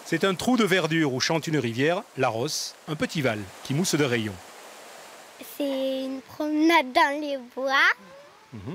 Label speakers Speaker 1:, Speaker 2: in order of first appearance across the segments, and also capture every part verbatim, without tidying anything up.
Speaker 1: C'est un trou de verdure où chante une rivière, la Rosse, un petit val qui mousse de rayons.
Speaker 2: C'est une promenade dans les bois. Mmh.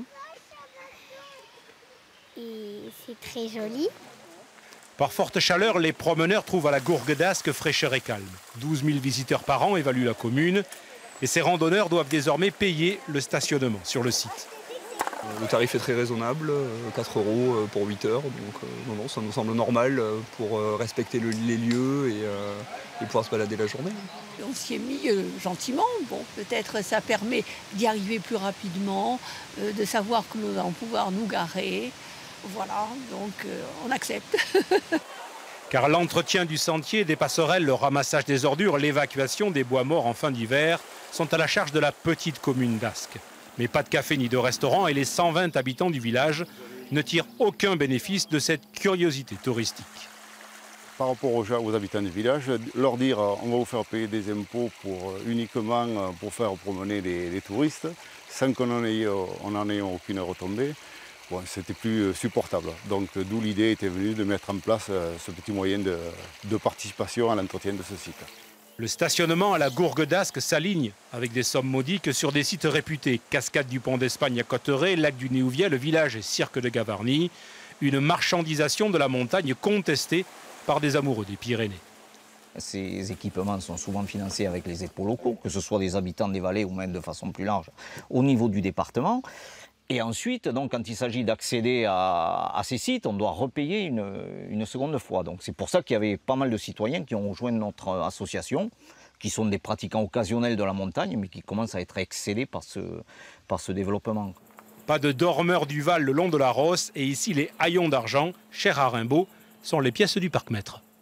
Speaker 2: Et c'est très joli.
Speaker 1: Par forte chaleur, les promeneurs trouvent à la Gourgue d'Ascq fraîcheur et calme. douze mille visiteurs par an évalue la commune. Et ces randonneurs doivent désormais payer le stationnement sur le site.
Speaker 3: Le tarif est très raisonnable, quatre euros pour huit heures. Donc non, non, ça nous semble normal pour respecter le, les lieux et, euh, et pouvoir se balader la journée.
Speaker 4: On s'y est mis euh, gentiment. Bon, peut-être ça permet d'y arriver plus rapidement, euh, de savoir que nous allons pouvoir nous garer. Voilà, donc euh, on accepte.
Speaker 1: Car l'entretien du sentier, des passerelles, le ramassage des ordures, l'évacuation des bois morts en fin d'hiver sont à la charge de la petite commune d'Ascq. Mais pas de café ni de restaurant et les cent vingt habitants du village ne tirent aucun bénéfice de cette curiosité touristique.
Speaker 5: Par rapport aux, gens, aux habitants du village, leur dire on va vous faire payer des impôts pour, uniquement pour faire promener les, les touristes, sans qu'on n'en ait, on en ait aucune retombée, bon, c'était plus supportable. Donc d'où l'idée était venue de mettre en place ce petit moyen de, de participation à l'entretien de ce site.
Speaker 1: Le stationnement à la Gourgue d'Ascq s'aligne avec des sommes modiques sur des sites réputés. Cascade du Pont d'Espagne à Cotteret, lac du Néouvier, le village et cirque de Gavarnie. Une marchandisation de la montagne contestée par des amoureux des Pyrénées.
Speaker 6: Ces équipements sont souvent financés avec les impôts locaux, que ce soit des habitants des vallées ou même de façon plus large au niveau du département. Et ensuite, donc, quand il s'agit d'accéder à, à ces sites, on doit repayer une, une seconde fois. Donc, c'est pour ça qu'il y avait pas mal de citoyens qui ont rejoint notre association, qui sont des pratiquants occasionnels de la montagne, mais qui commencent à être excédés par ce, par ce développement.
Speaker 1: Pas de dormeurs du Val le long de la Rosse, et ici les haillons d'argent, chers à Rimbaud, sont les pièces du parc-maître.